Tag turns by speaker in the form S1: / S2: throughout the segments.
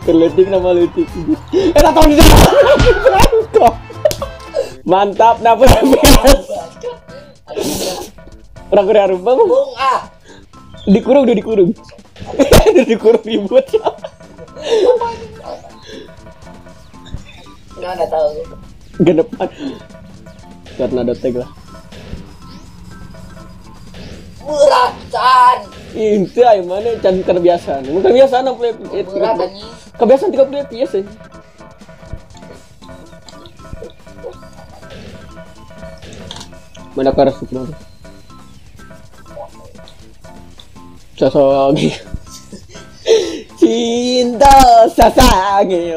S1: Berletik nama letik. Tahu di kok. Mantap dapur FPS. Orang Korea rumah
S2: Bung ah.
S1: dikurung udah dikurung. Dikurung ribut.
S2: Nggak tahu.
S1: Gedepan. Karena ada tag lah.
S2: Muratan.
S1: Itu ay mana can kebiasaan. Bukan kebiasaan play
S2: Murat anjing.
S1: kebiasaan 30 FPS aja. Mana karas itu? Sasagi. Cinta Sasagi.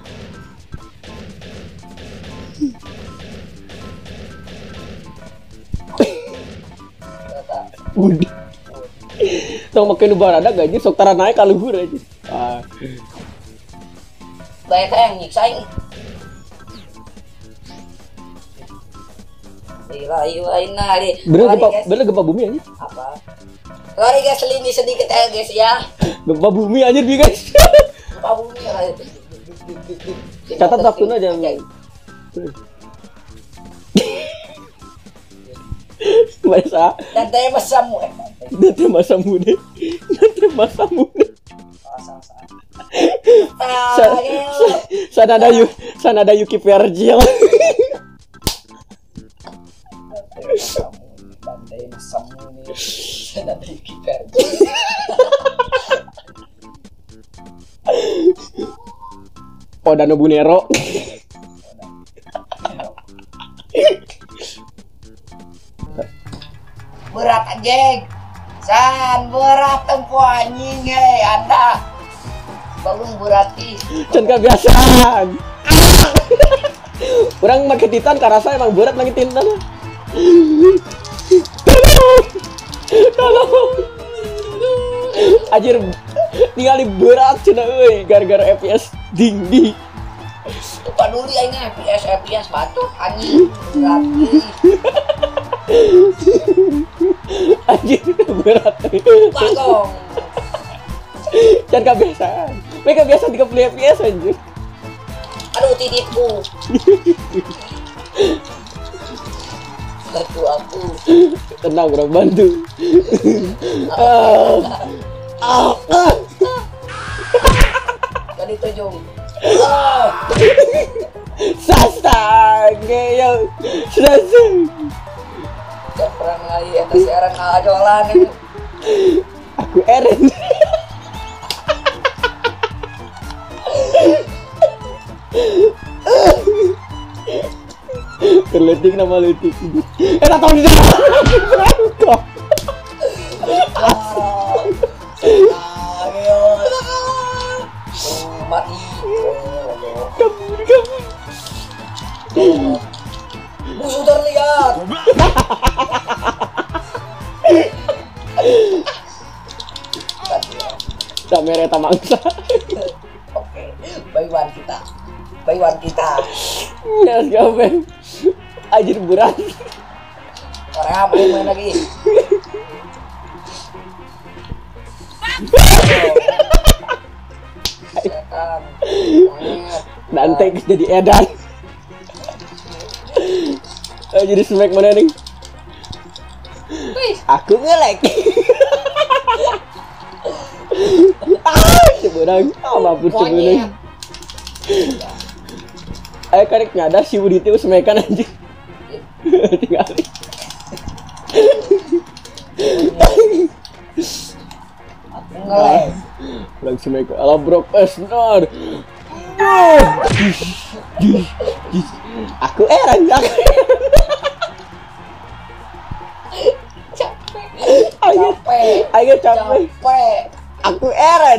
S1: Udah. Tong makin barada gaji sok tara naik ka luhur aja.
S2: Baik yang nyiksain.
S1: Bener gempa bumi aja.
S2: Apa? Sorry guys, lini sedikit ya guys ya.
S1: Gempa bumi aja bi guys.
S2: Gempa bumi ya.
S1: Catat waktunya aja. Masa
S2: Dan tanya masamu
S1: nanti masa muda. Sana ada Yuki Vergil.
S2: Tanya masamu nih. Sana ada Yuki Vergil.
S1: Oda Nobunero.
S2: Berat anjing. San berat tempo anjing Anda. Balung berarti.
S1: Can kebiasaan. Orang make titan karasa emang berat make titan. Tolong. Anjir ningali berat cenah euy gara-gara FPS tinggi.
S2: Paduli aing FPS batuk anjing berat.
S1: Anjir berat.
S2: Bagong.
S1: Can kebiasaan. Mereka biasa 30 FPS anjir.
S2: Aduh titipku. Bantu aku.
S1: Tenang bro, bantu.
S2: Tadi tujung.
S1: Sasage yo. Sasage.
S2: Jangan perang lagi atas siaran ajolan.
S1: Aku Eren. Berletik nama letik. Tahu di kok.
S2: Mati.
S1: Kabur.
S2: Musuh terlihat.
S1: Kamera mangsa.
S2: Oke, Baywan kita.
S1: Ya gawe. Anjir berat.
S2: Orang apa yang main lagi? Setan.
S1: Nanti jadi edan. Jadi smack mana nih? Aku ngelek. Sebenarnya mampus sebenarnya. Ayo karek nyadar si Budi itu smekan aja. Tinggal.
S2: Aku ngelek.
S1: Langsung naik ala Brock Lesnar. Aku Eren. Ayo capek. Aku Eren.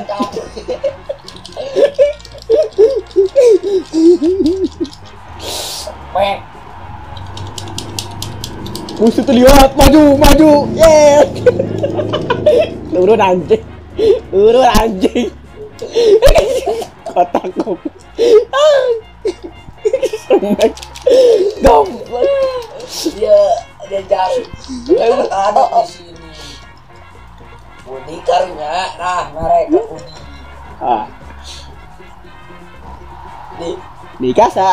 S2: Capek.
S1: Musuh terlihat maju. Yes. Turun anjing. Kotakku. Semek. Goblok.
S2: Dia jari. Ada di sini. Budi karunya. Nah, mereka Budi.
S1: Mikasa.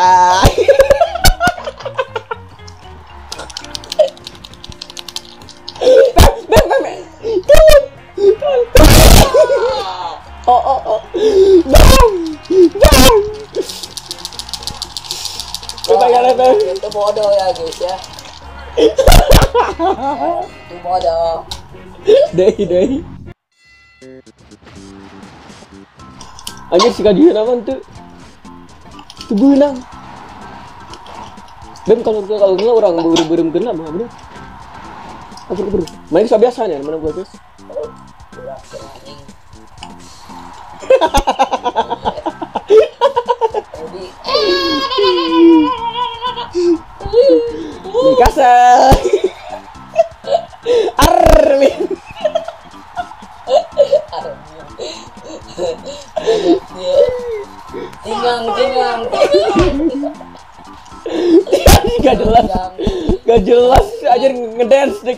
S1: Oh. Bang. Bagaimana, Bang?
S2: Itu bodoh ya, guys ya. Itu bodoh.
S1: Dei. Anjir si kajian apa tuh? Itu benang. Bem kalau enggak orang buru-buru kena mah, bro. Buru. Main sudah biasanya mana gua, guys? Mikasa. Armin.
S2: Tingang.
S1: Gak jelas aja ngedance deh.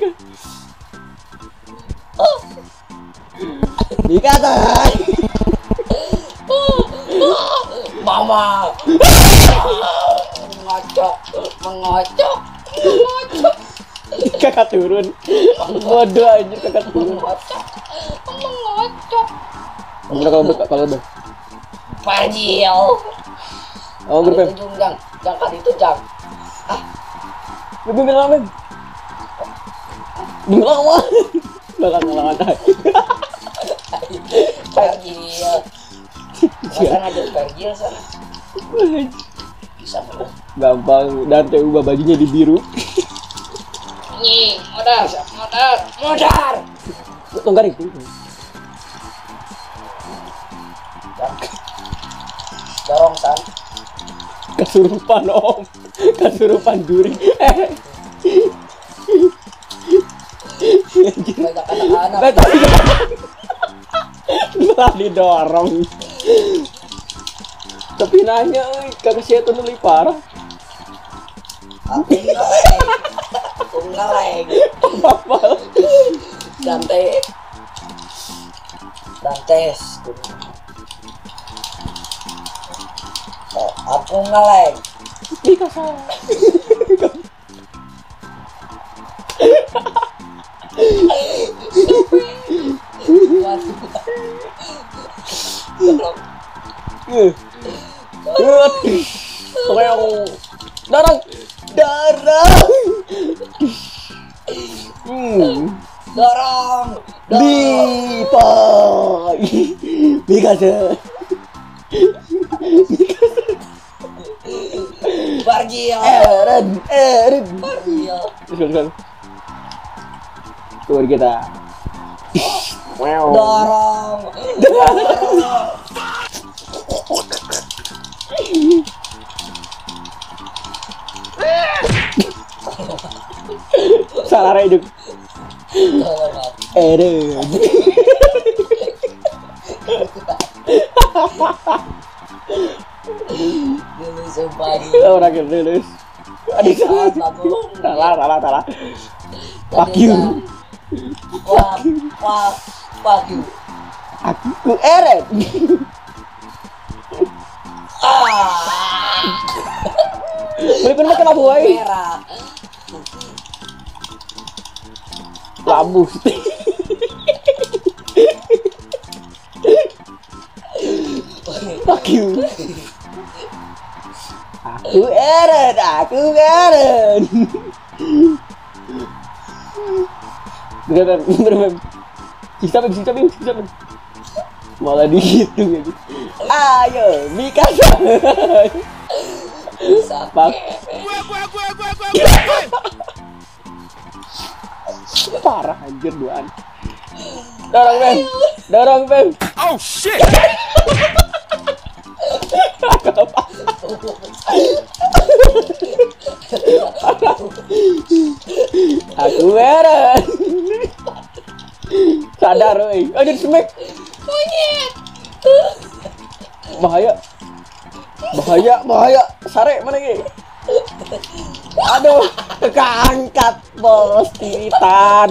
S1: Mikasa.
S2: Mama. Mengocok.
S1: Kakak turun. Bodoh aja kakak turun.
S2: Mengocok.
S1: Kalau udah.
S2: Parjil.
S1: Oh, grup.
S2: Jang kali itu jang.
S1: Gue bilang apa? Bilang apa? Bilang aja.
S2: Parjil. Masa ngajak parjil sana. Bisa belum?
S1: Gampang. Dante ubah bajunya di biru.
S2: Nih, modar.
S1: Tonggaring.
S2: Dorong san.
S1: Kesurupan om. Kesurupan duri.
S2: Banyak anak-anak.
S1: Betul. Malah didorong. Tapi nanya, kakak saya tuh lebih parah.
S2: Aku ngeleng.
S1: Apa?
S2: Dantes. Oh, aku ngeleng.
S1: Mikasa. Darah.
S2: Dorong.
S1: Dipa. Mikasa.
S2: Parjil.
S1: Eren.
S2: Parjil.
S1: Terus. Tuh kita. Wow.
S2: Dorong.
S1: Salah hidup. Eren.
S2: Dulu sempadi.
S1: Orang yang lulus. Adik salah. Fuck you.
S2: Fuck you.
S1: Aku Eren. Berikan makan apa wae?
S2: Merah.
S1: Labu. Fuck you. Aku Eren. Bener. Siapa? Malah dihitung aja. Ayo, Mikasa. Pak. Parah anjir duaan. Dorong, Ben.
S3: Oh shit.
S1: Aku Eren. Sadar, woi. Anjir smack.
S2: Monyet.
S1: Bahaya. Sare mana ge? Aduh, keangkat bos Titan.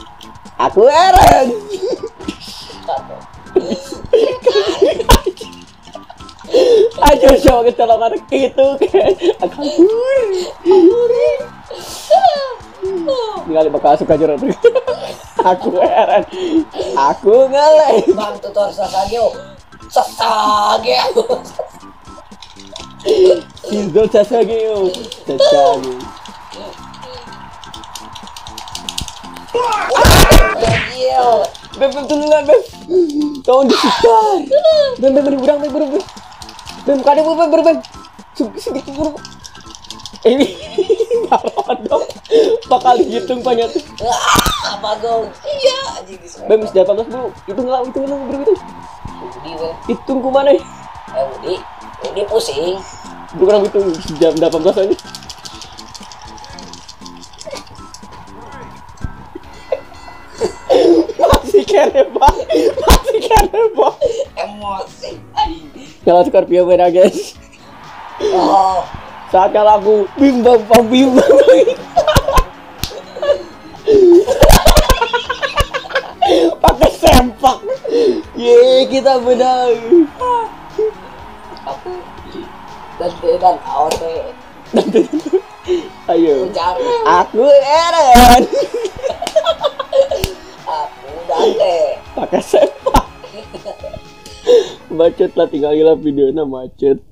S1: Aku Eren. Ayo coba kita lakukan itu kan. Tinggal bakal suka jeruk. Aku heran. Aku ngeleng.
S2: Bang tutor Sasageo. Sasageo.
S1: Sinzo Sasageo. Sasageo.
S2: Sasageo.
S1: Beb tolongan beb. Tolong disikar. Beb berang beb. Beb kada beb. Sedikit buru. Ini dong. Bakal hitung banyak tuh.
S2: Apa gong? Iya anjing di
S1: Beb sudah 18 bro. Itu bro itu.
S2: Udi we.
S1: Hitung ku mana?
S2: Udi pusing.
S1: Kurang itu jam 18 aja. Masih kere bang.
S2: Emosi.
S1: Kalau Scorpio beda guys.
S2: Oh.
S1: Saat kalau aku bimbang. Pakai sempak. Ye kita menang.
S2: Aku dan AOT.
S1: Ayo.
S2: Jangan.
S1: Aku Eren.
S2: Aku Dante.
S1: Pakai sempak. Macet lah tinggal gila videonya macet.